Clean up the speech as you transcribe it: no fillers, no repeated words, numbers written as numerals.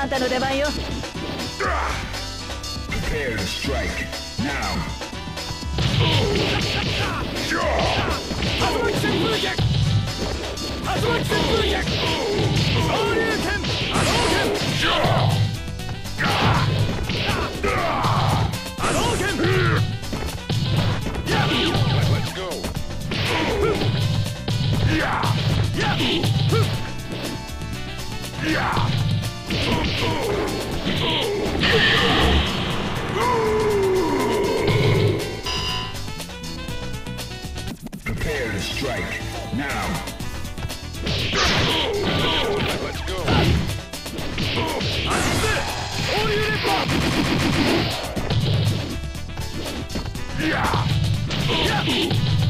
あんたの出番よ。 Prepare to strike now. 竜巻旋風脚、竜巻旋風脚、昇竜拳、波動拳、波動拳。Let's go. Prepare to strike now. Let's go. 昇竜烈波。